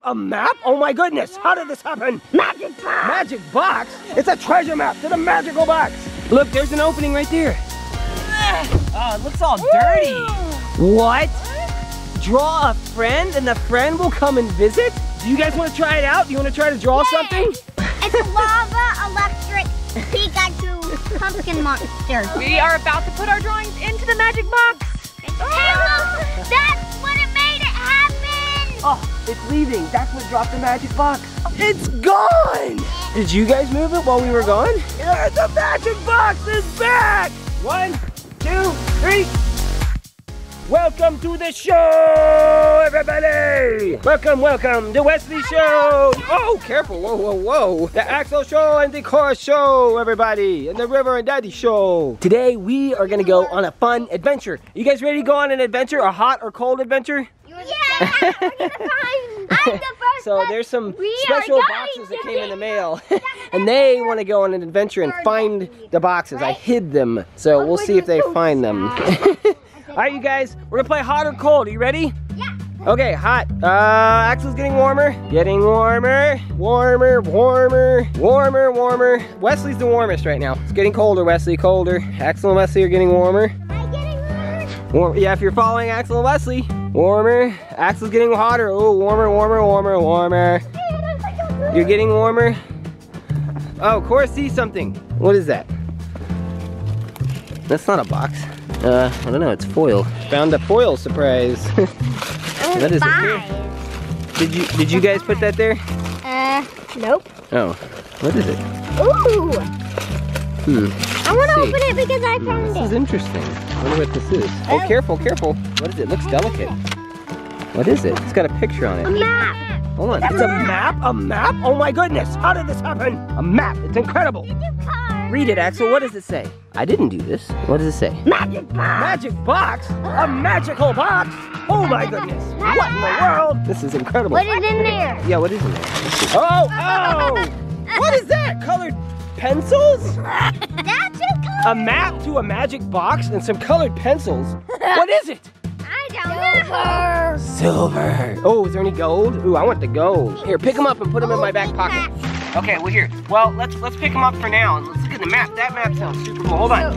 A map? Oh my goodness, how did this happen? Magic box! Magic box? It's a treasure map to the magical box. Look, there's an opening right there. Oh, it looks all dirty. What? Draw a friend and the friend will come and visit? Do you guys want to try it out? Do you want to try to draw something? It's a lava, electric, Pikachu, pumpkin monster. We are about to put our drawings into the magic box. Hey, look, that's what it made it happen. Oh, it's leaving. That's what dropped the magic box. It's gone! Did you guys move it while we were gone? Yeah, the magic box is back! 1, 2, 3. Welcome to the show, everybody! Welcome, welcome, the Wesley Show! Oh, careful, whoa, whoa, whoa! The Axel Show and the Chorus Show, everybody! And the River and Daddy Show! Today, we are gonna go on a fun adventure. You guys ready to go on an adventure? A hot or cold adventure? Yeah, we're gonna find, I'm the first So one. there's some special boxes that came in the mail. And they want to go on an adventure and find the boxes. I hid them, so we'll see if they find them. All right, you guys, we're gonna play hot or cold. Are you ready? Yeah. Okay, hot. Axel's getting warmer. Getting warmer. Warmer, warmer, warmer, warmer. Wesley's the warmest right now. It's getting colder, Wesley, colder. Axel and Wesley are getting warmer. Am I getting warmer? Warm, yeah, if you're following Axel and Wesley. Warmer. Axel's getting hotter. Oh, warmer, warmer, warmer, warmer. You're getting warmer. Oh, Cora sees something. What is that? That's not a box. I don't know, it's foil. Found a foil surprise. What is it? Did you guys put that there? Nope. Oh, what is it? Ooh. I want to see. open it because I found This it. is interesting. I wonder what this is. Oh, careful, careful. What is it? It looks delicate. What is it? It's got a picture on A it. map. Hold on. It's a map? A map? Oh my goodness. How did this happen? A map. It's incredible. Read it, Axel. What does it say? I didn't do this. What does it say? Magic box. Magic box? A magical box? Oh my goodness. What in the world? This is incredible. What is in there? Yeah, what is in there? Let's see. Oh, oh! What is that? Colored pencils? That's a color. A map to a magic box and some colored pencils. What is it? I don't know. Silver. Oh, is there any gold? Ooh, I want the gold. Here, pick them up and put them in my back pocket. Okay, well here. Well, let's pick them up for now and let's look at the map. That map sounds super cool. Hold on.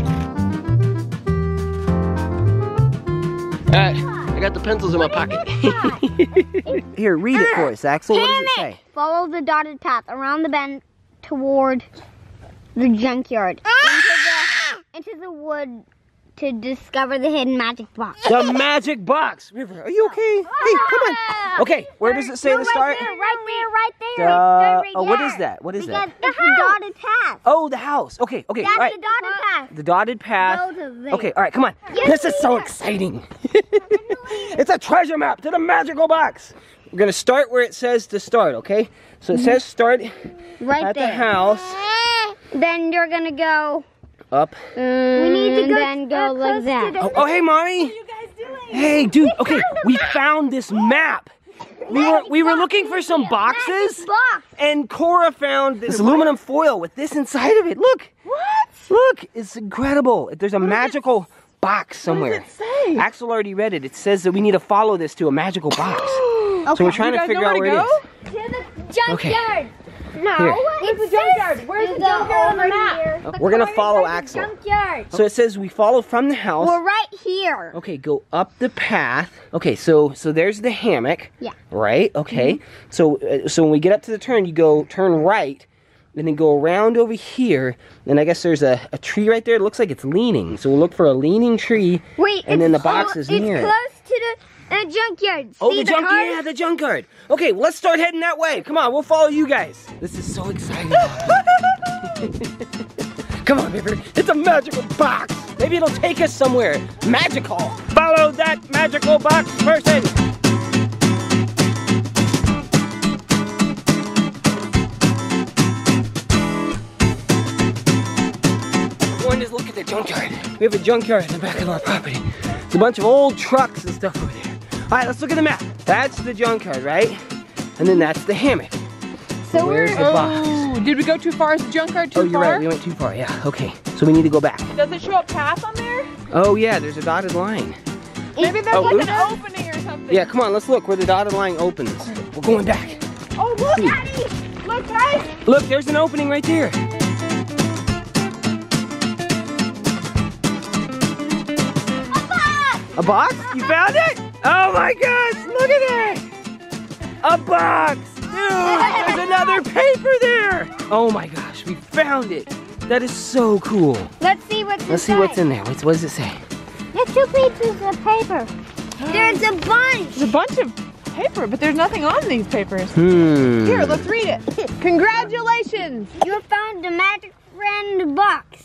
I got the pencils in my pocket. Here, read it for us, Axel. What does it say? Follow the dotted path around the bend toward the junkyard. Into the wood to discover the hidden magic box. The magic box. River, are you okay? Hey, come on. Okay, where does it say to start? Right there. Oh, what is that? What is that? It's the dotted path. Oh, the house. Okay, okay, all That's right. the dotted path. The dotted path. Go to there. Okay, all right, come on. This is so exciting. It's a treasure map to the magical box. We're gonna start where it says to start, okay? So it says start Right at there. the house. Then you're gonna go. Up. We need to go. Then go like that. Oh, hey, mommy. What are you guys doing? Hey, dude. Okay, we found this map. We were looking for some boxes, Box. and Cora found this aluminum foil with this inside of it. Look. What? Look, it's incredible. There's a magical box somewhere. What does it say? Axel already read it. It says that we need to follow this to a magical box. So we're trying to figure out where it is. To the junkyard. No. Here. Where's the junkyard? Where's the junkyard on the map? We're gonna follow Axel. Junkyard. So it says we follow from the house. We're right here. Okay, go up the path. Okay, so there's the hammock. Yeah. Right. Okay. So when we get up to the turn, you go turn right, and then go around over here. And I guess there's a tree right there. It looks like it's leaning. So we'll look for a leaning tree. Wait. And then the box is near it. It's close to the junkyard. Oh, See the junkyard. cars? Yeah, the junkyard. Okay, well, let's start heading that way. Come on, we'll follow you guys. This is so exciting. Come on, River. It's a magical box. Maybe it'll take us somewhere magical. Follow that magical box person. Everyone just look at the junkyard. We have a junkyard in the back of our property. It's a bunch of old trucks and stuff over there. All right, let's look at the map. That's the junkyard, right? And then that's the hammock. So where's the box? Oh, did we go too far? Is the junkyard too Oh, you're far? right. We went too far. Yeah. Okay. So we need to go back. Does it show a path on there? Oh yeah, there's a dotted line. Maybe there's Oh, like oops. an opening or something. Yeah. Come on. Let's look where the dotted line opens. We're going back. Oh, look, Daddy! Look, guys! Look, there's an opening right there. A box? You found it? Oh my gosh, look at it! A box! Dude, there's another paper there! Oh my gosh, we found it! That is so cool. Let's see what's inside. Let's see what's in there. What does it say? There's 2 pieces of paper. There's a bunch. There's a bunch of paper, but there's nothing on these papers. Here, let's read it. Congratulations! You found the magic friend box.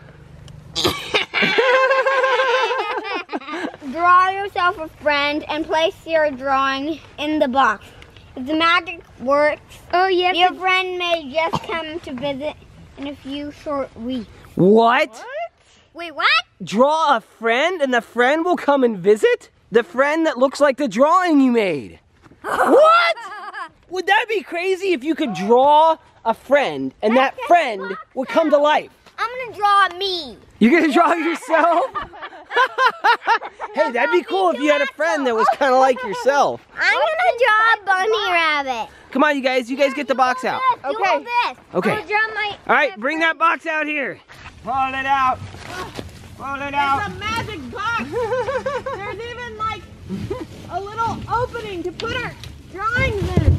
Draw yourself a friend and place your drawing in the box. If the magic works, your friend may just come to visit in a few short weeks. What? Wait, what? Draw a friend and the friend will come and visit? The friend that looks like the drawing you made. What? Would that be crazy if you could draw a friend and that friend would come to life? I'm gonna draw me. You're gonna draw yourself? Hey, that'd be cool if you had a friend that was kind of like yourself. I'm gonna draw a bunny rabbit. Come on, you guys get the box out. You hold this. Okay. I'll draw my. All right, bring that box out here. Pull it out. Pull it out. It's a magic box. There's even like a little opening to put our drawings in.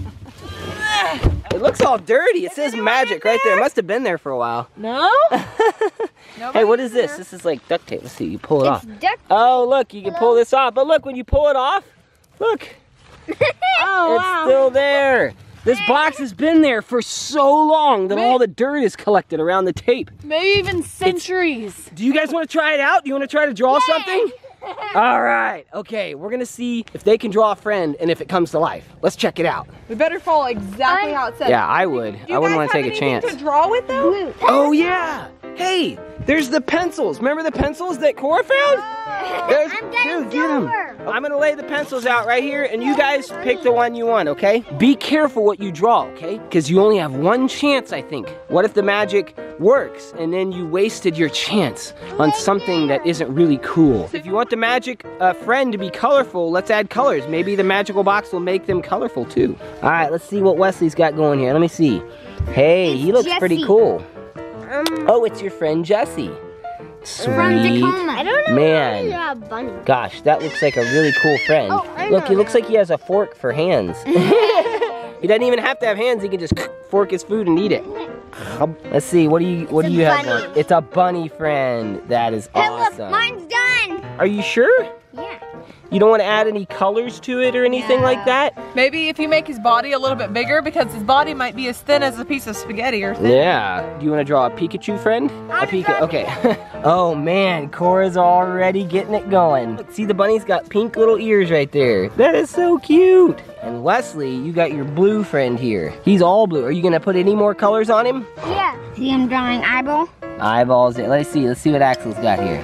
It looks all dirty. It says magic right there. It must have been there for a while. No? Hey, what is this? This is like duct tape. Let's see. You pull it off. Duct. Oh, look. You can pull this off. But look, when you pull it off, look. Oh, It's still there. This box has been there for so long that all the dirt is collected around the tape. Maybe even centuries. Do you guys want to try it out? Do you want to try to draw something? All right. Okay, we're going to see if they can draw a friend and if it comes to life. Let's check it out. We better follow exactly how it says. Yeah, I would. I wouldn't want to take a chance. To draw with though? Oh, yeah. Hey, there's the pencils. Remember the pencils that Cora found? There's, I'm getting dude, get them. silver. I'm gonna lay the pencils out right here, and you guys pick the one you want, okay? Be careful what you draw, okay? Because you only have one chance, I think. What if the magic works, and then you wasted your chance on something that isn't really cool? If you want the magic friend to be colorful, let's add colors. Maybe the magical box will make them colorful too. All right, let's see what Wesley's got going here. Let me see. Hey, he looks pretty cool. Oh, it's your friend Jesse. Sweet. From Tacoma. I don't know. Man. Why bunny. Gosh, that looks like a really cool friend. Oh, I Look, know he looks like he has a fork for hands. He doesn't even have to have hands. He can just fork his food and eat it. Let's see. What do you have? Bunny. It's a bunny friend. That is Hey, look, awesome. mine's done. Are you sure? Yeah. You don't want to add any colors to it or anything like that? Maybe if you make his body a little bit bigger, because his body might be as thin as a piece of spaghetti or thin. Yeah. Do you want to draw a Pikachu friend? Okay. Oh man, Cora's already getting it going. Look, see, the bunny's got pink little ears right there. That is so cute. And Wesley, you got your blue friend here. He's all blue. Are you gonna put any more colors on him? Yeah. See, I'm drawing eyeball. Eyeballs. Let's see what Axel's got here.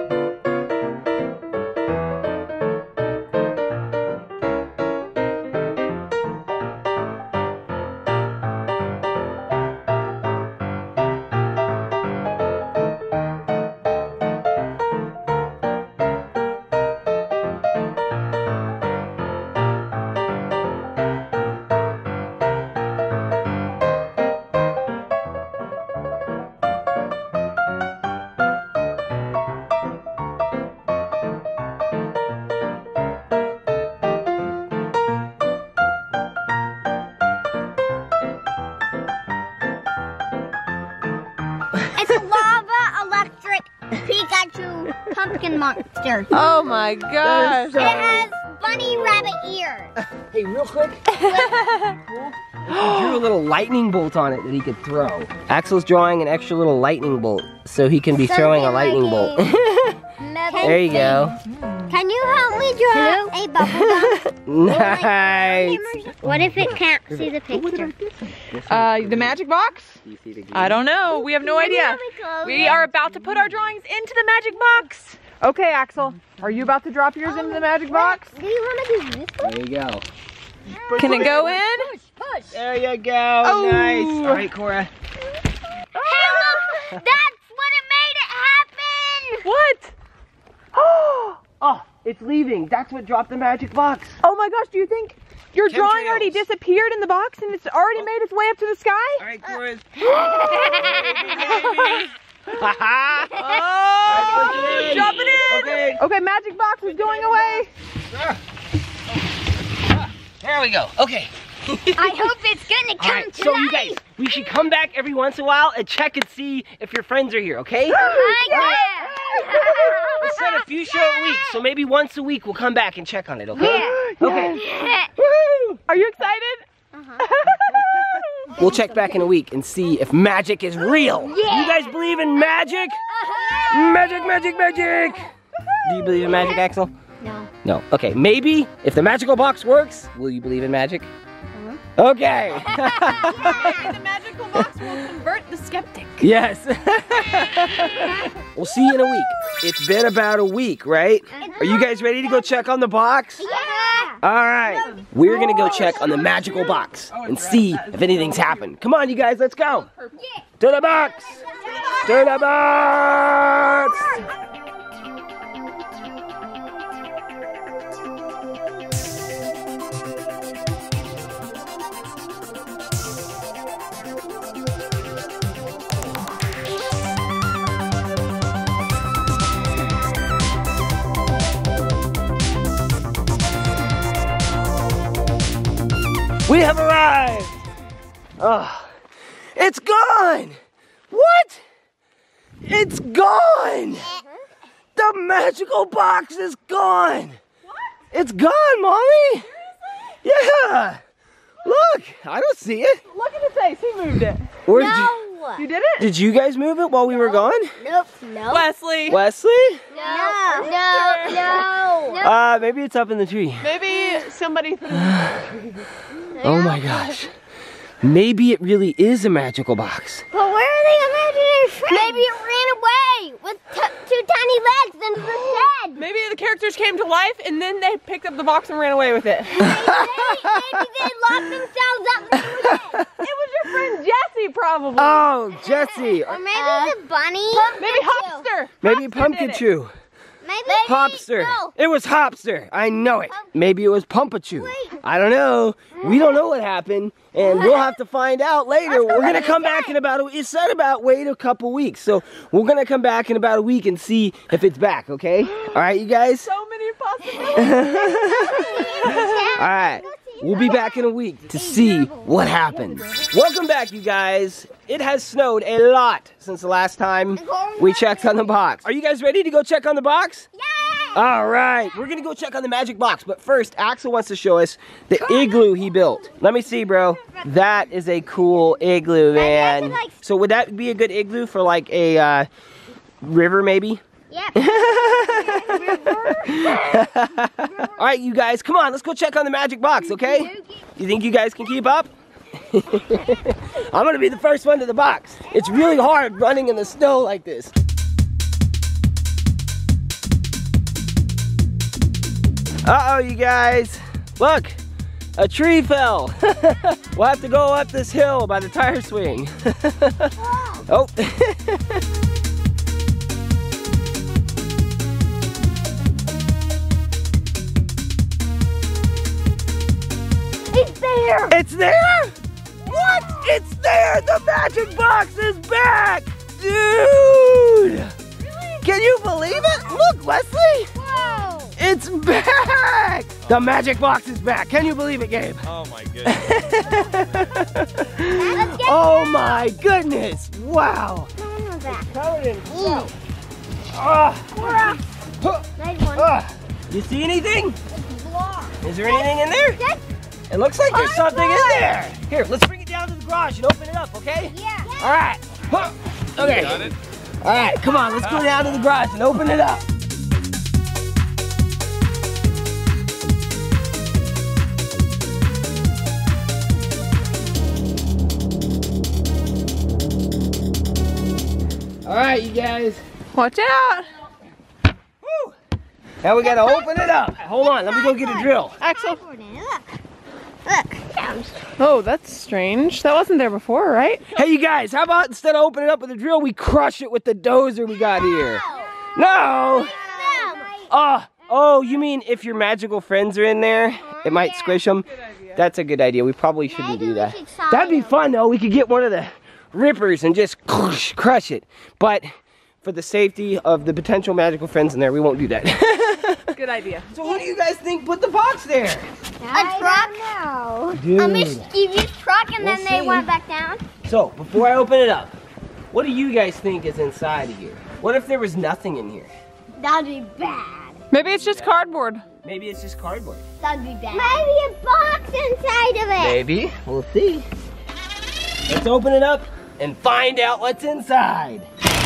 It's a lava electric Pikachu pumpkin monster. Oh my gosh. It has bunny rabbit ears. Hey, real quick. He drew a little lightning bolt on it that he could throw. Axel's drawing an extra little lightning bolt so he can be throwing a lightning bolt. There you go. Can you help me draw a bubble gum? Nice. What if it can't see the picture? The magic box? I don't know. We have no idea. We are about to put our drawings into the magic box. Okay, Axel. Are you about to drop yours into the magic box? Do you want to do this one? There you go. Can it go in? Push. There you go. Oh. Nice. All right, Cora. Hey, look! That's what it made it happen! What? Oh, it's leaving. That's what dropped the magic box. Oh my gosh, do you think Your drawing already disappeared in the box and it's already made its way up to the sky? All right, Cora. Oh, drop it in. Okay, magic box is going away. There we go. Okay. I hope it's gonna come All right, to so life. you guys, we should come back every once in a while and check and see if your friends are here, okay? We set a few show a week, so maybe once a week we'll come back and check on it, okay? Yeah. Okay. Woo! Are you excited? We'll check back in a week and see if magic is real. Yeah. You guys believe in magic? Magic, magic, magic! Do you believe in magic, Axel? No. No. Okay, maybe if the magical box works, will you believe in magic? Okay. Maybe the magical box will convert the skeptic. Yes. We'll see you in a week. It's been about a week, right? Are you guys ready to go check on the box? Yeah. All right. We're gonna go check on the magical box and see if anything's happened. Come on, you guys, let's go. To the box. To the box. We have arrived! Oh, it's gone! What? It's gone! The magical box is gone! What? It's gone, Mommy! Yeah! Look, I don't see it. Look at his face, he moved it. Where You did it? did you guys move it while we were gone? Nope. No. Wesley. Wesley? No. No. Maybe it's up in the tree. Maybe somebody threw it. Oh my gosh. Maybe it really is a magical box. But where are the imaginary friends? Maybe it ran away with two tiny legs and was dead. Maybe the characters came to life and then they picked up the box and ran away with it. Maybe they locked themselves up and they were dead. It was your friend Jessie, probably. Oh, Jessie. Or maybe the bunny. Maybe Hopster. Maybe Hopster Pumpkin did it. Chew. Maybe Hopster. No. It was Hopster. I know it. Maybe it was Pumpachew. Wait. I don't know. We don't know what happened, and we'll have to find out later. We're gonna come back in about it said about wait a couple weeks, so we're gonna come back in about a week and see if it's back. Okay? All right, you guys. So many possibilities. All right. We'll be back in a week to see what happens. Welcome back, you guys. It has snowed a lot since the last time we checked on the box. Are you guys ready to go check on the box? Yeah. All right, we're gonna go check on the magic box, but first, Axel wants to show us the igloo he built. Let me see, bro. That is a cool igloo, man. So would that be a good igloo for like a river, maybe? Yep. All right, you guys, come on, let's go check on the magic box, okay? You think you guys can keep up? I'm gonna be the first one to the box. It's really hard running in the snow like this. Uh-oh, you guys. Look, a tree fell. We'll have to go up this hill by the tire swing. Oh. It's there. It's there? What? It's there! The magic box is back! Dude! Really? Can you believe it? Look, Leslie! Whoa. It's back! The magic box is back. Can you believe it, Gabe? Oh my goodness. Oh my goodness! Wow! Covered in snow. Nice one. You see anything? Is there anything in there? It looks like there's something in there. Here, let's bring it down to the garage and open it up, okay? Yeah. All right. Okay. Got it? All right, come on, let's go down to the garage and open it up. All right, you guys. Watch out. Woo. Now we gotta open it up. Hold on, let me go get a drill. Axel. Look. Oh, that's strange. That wasn't there before, right? Hey, you guys, how about instead of opening it up with a drill, we crush it with the dozer we got here? No. Oh, you mean if your magical friends are in there, it might squish them? That's a good idea. We probably shouldn't do that. we should try That'd be them. fun though. We could get one of the rippers and just crush it. But for the safety of the potential magical friends in there, we won't do that. Good idea. So what do you guys think put the box there? A truck? No. Dude. A mischievous truck and then they see. went back down? So, before I open it up, what do you guys think is inside of here? What if there was nothing in here? That'd be bad. Maybe it's just cardboard. Maybe it's just cardboard. That'd be bad. Maybe a box inside of it. Maybe. We'll see. Let's open it up and find out what's inside.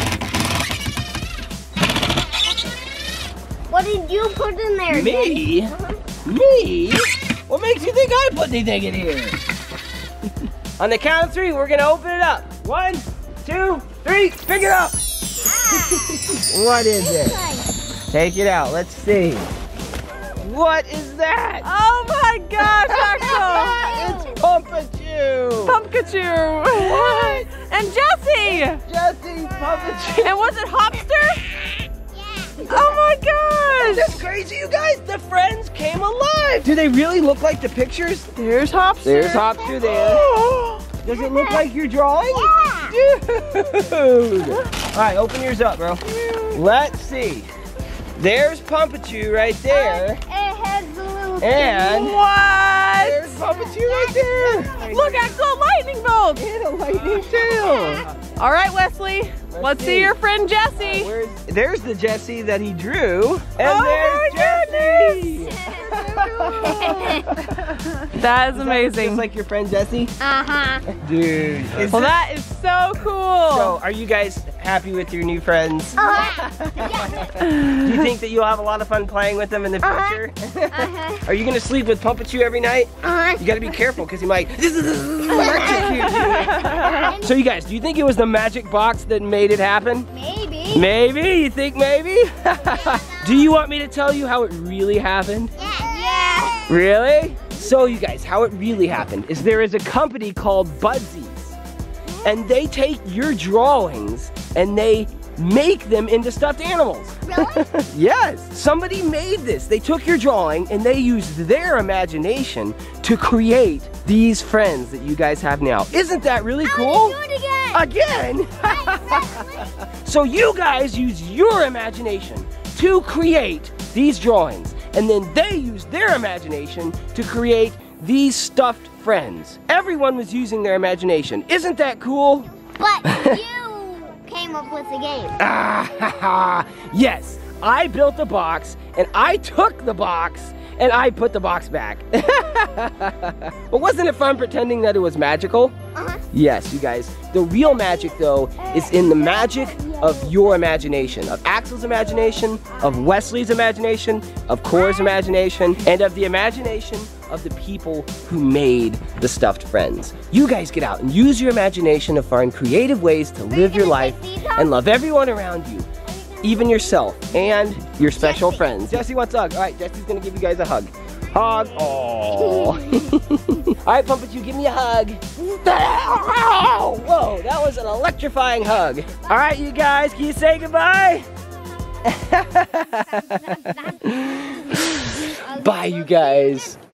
What did you put in there? Me? Me? What makes you think I put anything in here? On the count of 3, we're gonna open it up. 1, 2, 3, pick it up. What is it? Take it out, let's see. What is that? Oh my gosh, Axel! It's Pumpachoo! Pumpkachoo! What? And Jesse! Jesse Pumpachoo! And was it Hopster? Oh my gosh! That's crazy, you guys! The friends came alive! Do they really look like the pictures? There's Hopster. There's Hopster there. Does it look like your drawing? Yeah. Dude! Alright, open yours up, bro. Let's see. There's Pumpachoo right there. It has the little And What? there's Pumpachoo right there. Look, Axel, a lightning bolt! And a lightning tail. All right, Wesley, let's see your friend Jesse. There's the Jesse that he drew. And Oh there's my Jesse. That is amazing. Just like your friend Jesse? Uh-huh. Dude. Well, that is so cool. So, are you guys happy with your new friends? Uh-huh. Do you think that you'll have a lot of fun playing with them in the future? Uh-huh. Are you gonna sleep with Pumpachoo every night? Uh-huh. You gotta be careful because he might electrocute you. So you guys, do you think it was the magic box that made it happen? Maybe. Maybe? You think maybe? Do you want me to tell you how it really happened? Yeah. Really? So you guys, how it really happened is there is a company called Budsies. And they take your drawings and they make them into stuffed animals. Really? Yes, somebody made this. They took your drawing and they used their imagination to create these friends that you guys have now. Isn't that really cool? Do it again. Again? So you guys use your imagination to create these drawings, and then they use their imagination to create these stuffed friends. Everyone was using their imagination. Isn't that cool? But you came up with the game. Yes, I built the box, and I took the box, and I put the box back. But wasn't it fun pretending that it was magical? Uh-huh. Yes, you guys. The real magic, though, is in the magic of your imagination. Of Axel's imagination, of Wesley's imagination, of Cora's imagination, and of the imagination of the people who made the stuffed friends. You guys get out and use your imagination to find creative ways to live your life and love everyone around you. Even yourself and your special friends. Jesse wants a hug. All right, Jesse's gonna give you guys a hug. Hug. Aww. All right, Pumpachoo, give me a hug. Whoa, that was an electrifying hug. All right, you guys, can you say goodbye? Bye, you guys.